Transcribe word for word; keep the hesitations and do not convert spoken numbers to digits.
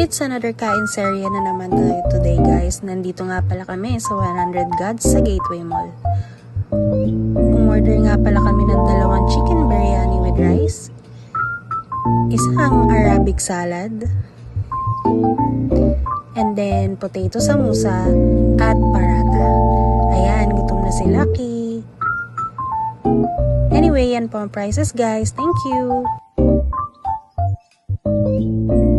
it's another kain serye na naman tayo today guys. Nandito nga pala kami sa one hundred Gadz sa Gateway Mall. Umorder nga pala kami ng dalawang chicken biryani with rice, isang Arabic salad, and then potato samosa at parata. Ayan, gutom na si Lucky. Anyway, yan po ang prices guys. Thank you!